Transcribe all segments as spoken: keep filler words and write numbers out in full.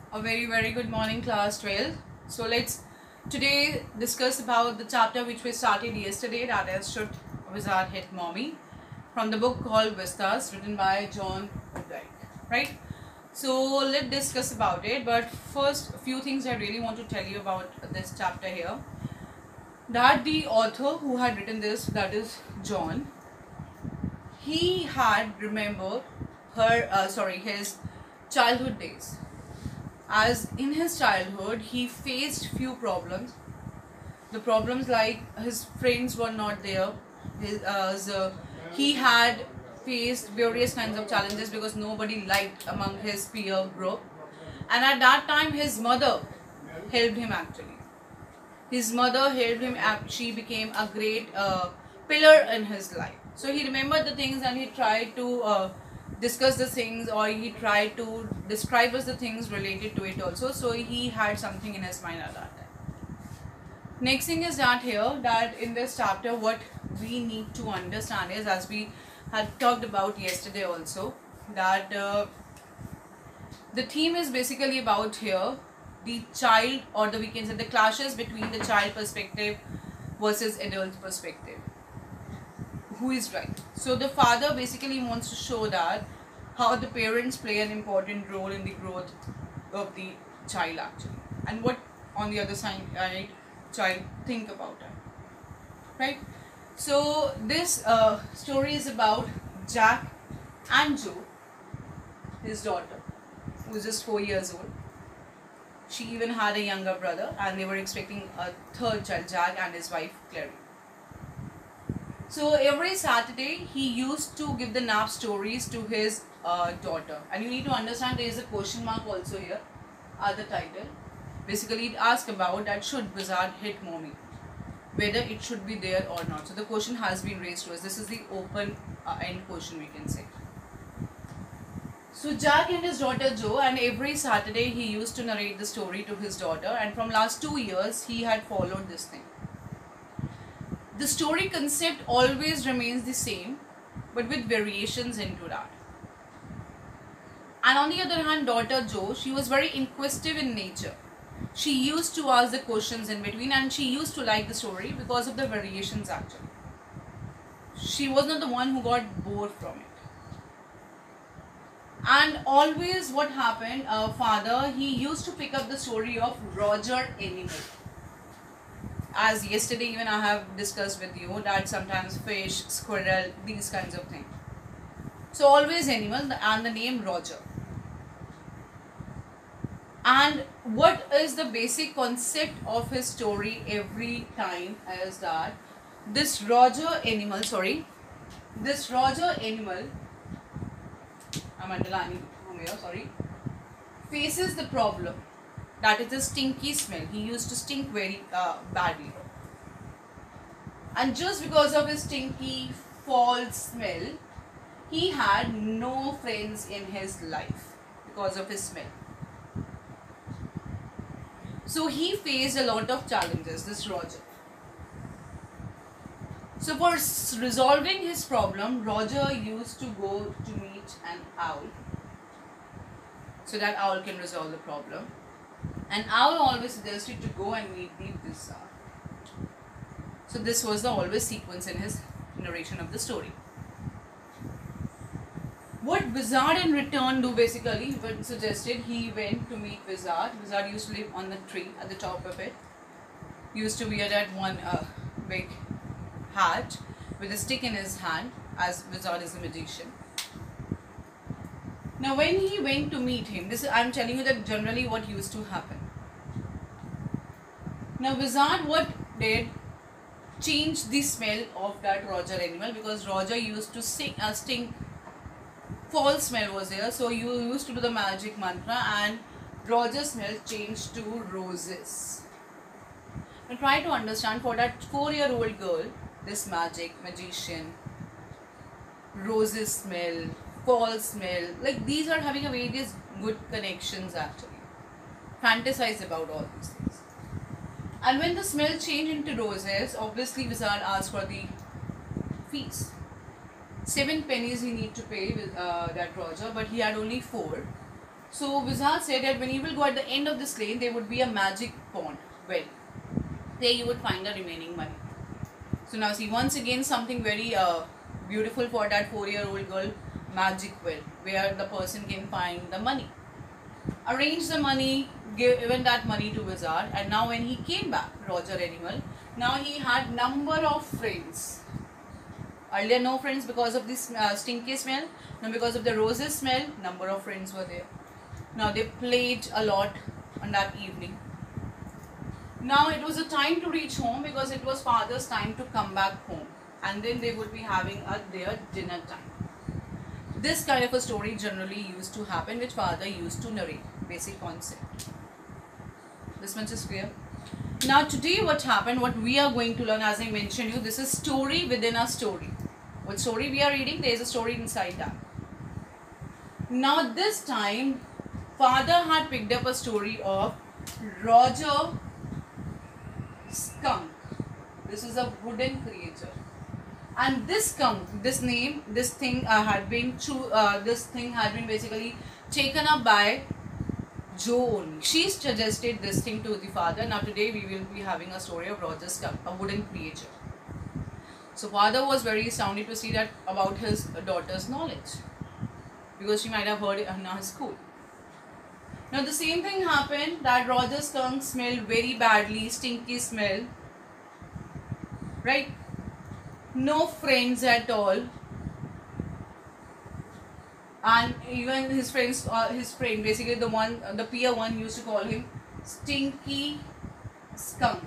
A very very good morning, class twelve. So let's today discuss about the chapter which we started yesterday, that is Should Wizard Hit Mommy, from the book called Vistas, written by John Updike, right? So let's discuss about it, but first a few things I really want to tell you about this chapter here. That the author who had written this, that is John, he had remembered her uh, sorry his childhood days, as in his childhood he faced few problems. The problems like his friends were not there, his, uh, so he had faced various kinds of challenges because nobody liked among his peer group, and at that time his mother helped him actually. His mother helped him, she became a great uh, pillar in his life. So he remembered the things and he tried to uh, discuss the things, or he tried to describe us the things related to it also. So he had something in his mind at that time. Next thing is that here, that in this chapter what we need to understand is, as we had talked about yesterday also, that uh, the theme is basically about here the child, or the we can say the clashes between the child perspective versus adult perspective. Who is right? So the father basically wants to show that how the parents play an important role in the growth of the child actually, and what on the other side right, child think about it, right? So this uh, story is about Jack and Joe, his daughter, who is just four years old. She even had a younger brother, and they were expecting a third child, Jack and his wife Clary. So every Saturday he used to give the nap stories to his uh, daughter, and you need to understand there is a question mark also here at the title. Basically it asks about that should Wizard hit mommy, whether it should be there or not. So the question has been raised to us. This is the open uh, end question we can say. So Jack and his daughter Joe, and every Saturday he used to narrate the story to his daughter, and from last two years he had followed this thing. The story concept always remains the same, but with variations into that. And on the other hand, daughter Joe, she was very inquisitive in nature. She used to ask the questions in between, and she used to like the story because of the variations actually. She was not the one who got bored from it. And always what happened, uh, father, he used to pick up the story of Roger Animal. As yesterday even I have discussed with you that sometimes fish, squirrel, these kinds of things. So always animal and the name Roger. And what is the basic concept of his story every time is that this Roger Animal, sorry, this Roger Animal, I'm underlining here, sorry, faces the problem. That is the stinky smell. He used to stink very uh, badly. And just because of his stinky, foul smell, he had no friends in his life because of his smell. So he faced a lot of challenges, this Roger. So for resolving his problem, Roger used to go to meet an owl, so that owl can resolve the problem. And owl always suggested to go and meet the wizard. So this was the always sequence in his narration of the story. What wizard in return do basically, when suggested he went to meet wizard. Wizard used to live on the tree at the top of it. Used to wear that one uh, big hat with a stick in his hand, as wizard is a magician. Now when he went to meet him, this I am telling you that generally what used to happen. Now wizard what did, change the smell of that Roger Animal, because Roger used to sing, uh, stink, false smell was there, so you used to do the magic mantra and Roger's smell changed to roses. Now try to understand, for that four year old girl, this magic, magician, roses smell, false smell, like these are having a various good connections actually. Fantasize about all these things. And when the smell changed into roses, obviously wizard asked for the fees. Seven pennies he need to pay with uh, that Roger, but he had only four. So Wizard said that when you will go at the end of this lane, there would be a magic pond. Well, there you would find the remaining money. So now see, once again something very uh, beautiful for that four-year-old girl, magic well, where the person can find the money. Arrange the money, give even that money to Wizard, and now when he came back, Roger Animal, now he had number of friends. Earlier no friends because of this uh, stinky smell. Now because of the roses smell, number of friends were there. Now they played a lot on that evening. Now it was a time to reach home because it was father's time to come back home, and then they would be having a, their dinner time. This kind of a story generally used to happen, which father used to narrate. Basic concept. This much is clear. Now today what happened, what we are going to learn, as I mentioned you, this is story within a story. What story we are reading, there is a story inside that. Now this time, father had picked up a story of Roger Skunk. This is a wooden creature. And this skunk, this name, this thing uh, had been cho uh, this thing had been basically taken up by Jo only. She suggested this thing to the father. Now today we will be having a story of Roger Skunk, a wooden creature. So father was very astounded to see that about his daughter's knowledge, because she might have heard it in her school. Now the same thing happened, that Roger Skunk smelled very badly, stinky smell, right? No friends at all, and even his friends, uh, his friend, basically the one, uh, the peer one, used to call him Stinky Skunk.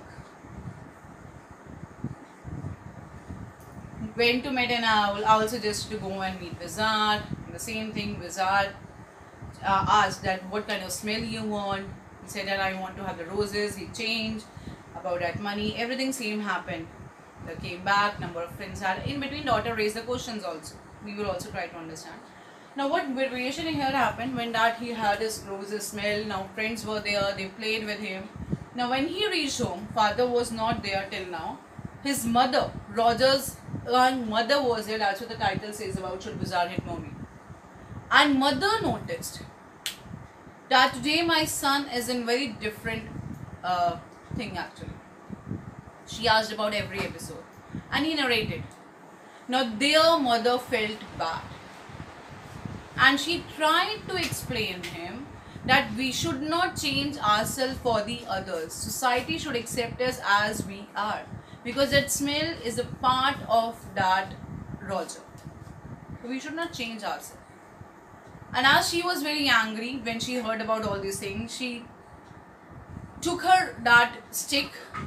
Went to meet an owl. Owl suggested to go and meet Wizard. The same thing, Wizard uh, asked that what kind of smell you want. He said that I want to have the roses. He changed about that money. Everything same happened. They came back, number of friends had. In between, daughter raised the questions also. We will also try to understand. Now what variation here happened when that he had his roses smell. Now friends were there, they played with him. Now when he reached home, father was not there till now. His mother, Roger's own mother was there. That's what the title says about Should Wizard Hit Mommy. And mother noticed that today my son is in very different uh, thing actually. She asked about every episode and he narrated. Now their mother felt bad and she tried to explain him that we should not change ourselves for the others. Society should accept us as we are, because that smell is a part of that Roger. So we should not change ourselves. And as she was very angry when she heard about all these things, she took her that stick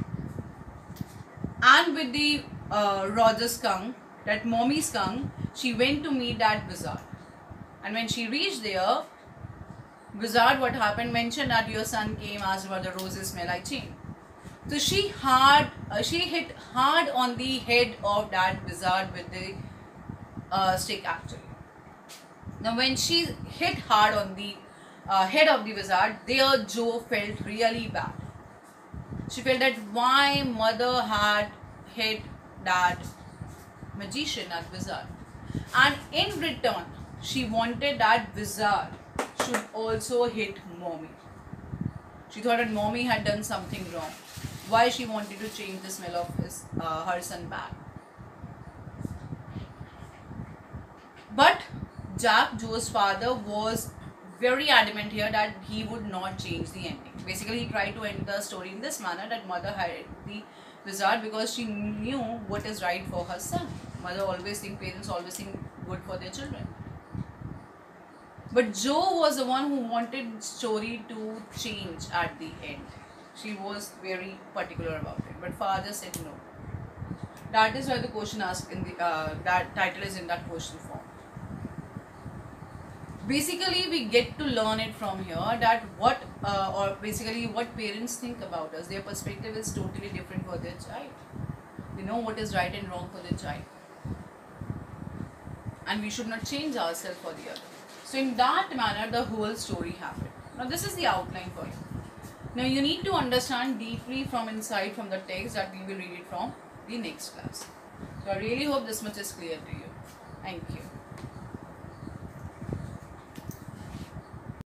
and with the uh, Roger skunk, that mommy skunk, she went to meet that Wizard. And when she reached there, Wizard, what happened, mentioned that your son came, asked about the roses smell, I changed. So she hard, uh, she hit hard on the head of that Wizard with the uh, stick actually. Now when she hit hard on the uh, head of the Wizard, there Jo felt really bad. She felt that why mother had hit that magician, that Wizard. And in return, she wanted that Wizard should also hit mommy. She thought that mommy had done something wrong. Why she wanted to change the smell of his, uh, her son back. But Jack, Jo's father, was very adamant here that he would not change the ending. Basically, he tried to end the story in this manner, that mother hired the Wizard because she knew what is right for her son. Mother always think, parents always think good for their children. But Jo was the one who wanted story to change at the end. She was very particular about it. But father said no. That is why the question asked in the uh, that title is in that question form. Basically, we get to learn it from here that what uh, or basically what parents think about us. Their perspective is totally different for their child. They know what is right and wrong for their child. And we should not change ourselves for the other. So in that manner, the whole story happened. Now this is the outline for you. Now you need to understand deeply from inside from the text that we will read it from the next class. So I really hope this much is clear to you. Thank you.